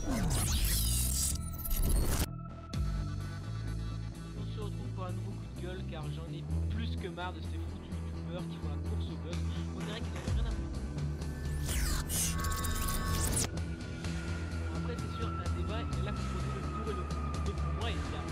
On se retrouve pour un nouveau coup de gueule car j'en ai plus que marre de ces foutus youtubeurs qui font la course au buzz. On dirait qu'ils n'avaient rien à foutre. Après c'est sûr, un débat il est là pour poser le pour et le contre. Donc pour moi il y a...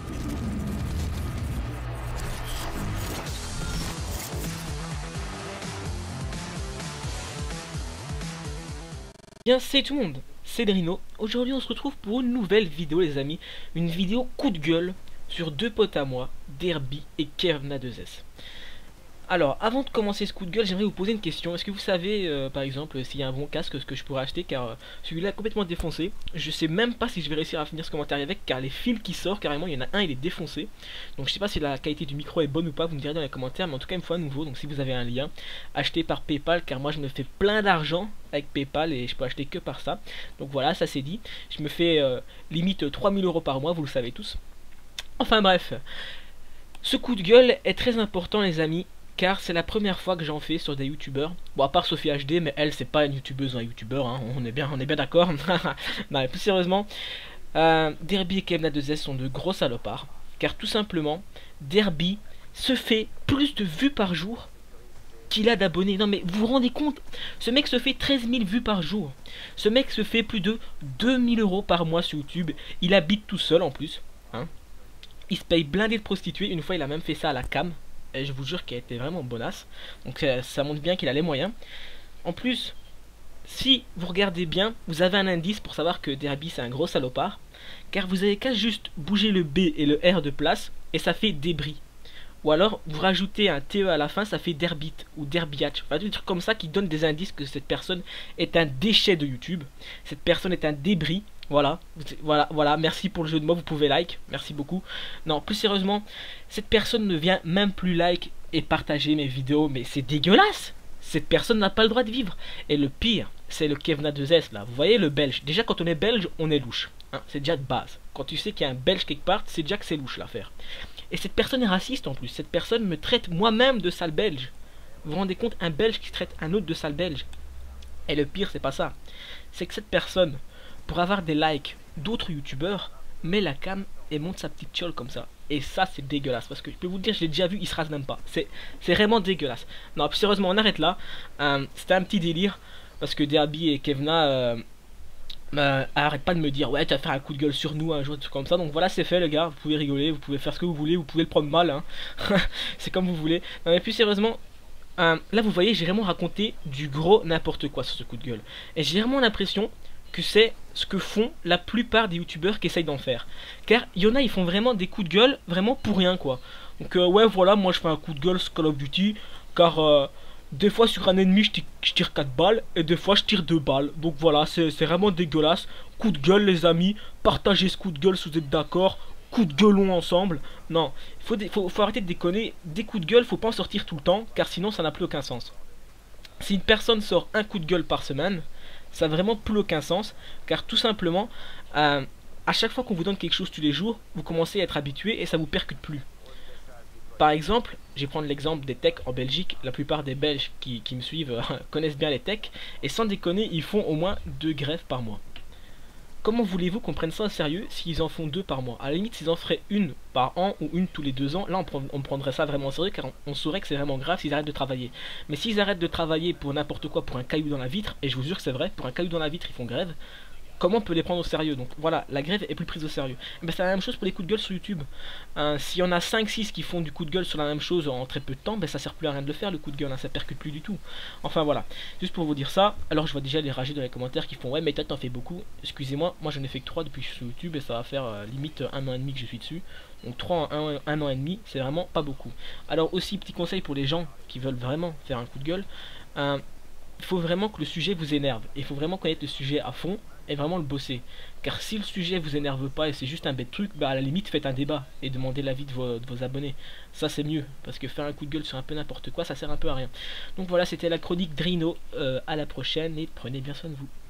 Bien c'est tout le monde, c'est Drino. Aujourd'hui on se retrouve pour une nouvelle vidéo les amis. Une vidéo coup de gueule sur deux potes à moi, Derby et Kevna2S. Alors avant de commencer ce coup de gueule j'aimerais vous poser une question. Est-ce que vous savez par exemple s'il y a un bon casque ce que je pourrais acheter, car celui-là est complètement défoncé. Je sais même pas si je vais réussir à finir ce commentaire avec, car les fils qui sortent carrément, il y en a un il est défoncé. Donc je sais pas si la qualité du micro est bonne ou pas, vous me direz dans les commentaires, mais en tout cas il me faut un nouveau. Donc si vous avez un lien, achetez par Paypal, car moi je me fais plein d'argent avec Paypal et je peux acheter que par ça. Donc voilà, ça c'est dit. Je me fais limite 3000 € par mois, vous le savez tous. Enfin bref, ce coup de gueule est très important les amis, car c'est la première fois que j'en fais sur des youtubeurs. Bon, à part Sophie HD, mais elle c'est pas une youtubeuse ou un youtubeur, hein. on est bien d'accord. Non, plus sérieusement, Derby et Kevna2S sont de gros salopards, car tout simplement Derby se fait plus de vues par jour qu'il a d'abonnés. Non mais vous vous rendez compte, ce mec se fait 13 000 vues par jour, ce mec se fait plus de 2000 € par mois sur YouTube, il habite tout seul en plus, hein. Il se paye blindé de prostituées. Une fois il a même fait ça à la cam, et je vous jure qu'elle était vraiment bonasse. Donc ça montre bien qu'il a les moyens. En plus, si vous regardez bien, vous avez un indice pour savoir que Derby c'est un gros salopard, car vous avez qu'à juste bouger le B et le R de place et ça fait débris. Ou alors vous rajoutez un TE à la fin, ça fait Derbit ou Derbiatch. Enfin des trucs comme ça qui donnent des indices que cette personne est un déchet de YouTube. Cette personne est un débris. Voilà, merci pour le jeu de mots, vous pouvez like, merci beaucoup. Non, plus sérieusement, cette personne ne vient même plus like et partager mes vidéos, mais c'est dégueulasse. Cette personne n'a pas le droit de vivre. Et le pire, c'est le Kevna2S là, vous voyez le belge. Déjà quand on est belge, on est louche, hein, c'est déjà de base. Quand tu sais qu'il y a un belge quelque part, c'est déjà que c'est louche l'affaire. Et cette personne est raciste en plus, cette personne me traite moi-même de sale belge. Vous vous rendez compte, un belge qui traite un autre de sale belge. Et le pire, c'est pas ça, c'est que cette personne, pour avoir des likes d'autres youtubeurs, met la cam et monte sa petite chiole comme ça. Et ça c'est dégueulasse, parce que je peux vous le dire, je l'ai déjà vu, il se rase même pas. C'est vraiment dégueulasse. Non, plus sérieusement, on arrête là. C'était un petit délire, parce que Derby et Kevna arrête pas de me dire ouais tu vas faire un coup de gueule sur nous un jour, tout comme ça. Donc voilà, c'est fait les gars, vous pouvez rigoler, vous pouvez faire ce que vous voulez, vous pouvez le prendre mal, hein. C'est comme vous voulez. Non mais plus sérieusement, là vous voyez, j'ai vraiment raconté du gros n'importe quoi sur ce coup de gueule. Et j'ai vraiment l'impression que c'est ce que font la plupart des youtubeurs qui essayent d'en faire. Car il y en a, ils font vraiment des coups de gueule vraiment pour rien quoi. Donc ouais voilà, moi je fais un coup de gueule sur Call of Duty, car des fois sur un ennemi je tire 4 balles et des fois je tire 2 balles. Donc voilà, c'est vraiment dégueulasse. Coup de gueule les amis, partagez ce coup de gueule si vous êtes d'accord. Coup de gueulons ensemble. Non, faut arrêter de déconner. Des coups de gueule, faut pas en sortir tout le temps, car sinon ça n'a plus aucun sens. Si une personne sort un coup de gueule par semaine, ça n'a vraiment plus aucun sens, car tout simplement, à chaque fois qu'on vous donne quelque chose tous les jours, vous commencez à être habitué et ça vous percute plus. Par exemple, je vais prendre l'exemple des techs en Belgique. La plupart des Belges qui me suivent connaissent bien les techs, et sans déconner, ils font au moins 2 grèves par mois. Comment voulez-vous qu'on prenne ça au sérieux s'ils en font 2 par mois? À la limite, s'ils en feraient une par an ou une tous les 2 ans, là on prendrait ça vraiment au sérieux, car on saurait que c'est vraiment grave s'ils arrêtent de travailler. Mais s'ils arrêtent de travailler pour n'importe quoi, pour un caillou dans la vitre, et je vous jure que c'est vrai, pour un caillou dans la vitre ils font grève, comment on peut les prendre au sérieux? Donc voilà, la grève est plus prise au sérieux. Mais c'est la même chose pour les coups de gueule sur YouTube. S'il y en a 5-6 qui font du coup de gueule sur la même chose en très peu de temps, ben ça sert plus à rien de le faire le coup de gueule, hein, ça percute plus du tout. Enfin voilà, juste pour vous dire ça. Alors je vois déjà les rager dans les commentaires qui font ouais mais toi t'en fais beaucoup. Excusez-moi, moi j'en ai fait que 3 depuis que je suis sur YouTube, et ça va faire limite 1 an et demi que je suis dessus. Donc 3 en un an et demi, c'est vraiment pas beaucoup. Alors aussi, petit conseil pour les gens qui veulent vraiment faire un coup de gueule, il faut vraiment que le sujet vous énerve. Il faut vraiment connaître le sujet à fond et vraiment le bosser. Car si le sujet vous énerve pas et c'est juste un bête truc, bah à la limite faites un débat et demandez l'avis de vos abonnés. Ça c'est mieux, parce que faire un coup de gueule sur un peu n'importe quoi, ça sert un peu à rien. Donc voilà, c'était la chronique Drino. À la prochaine et prenez bien soin de vous.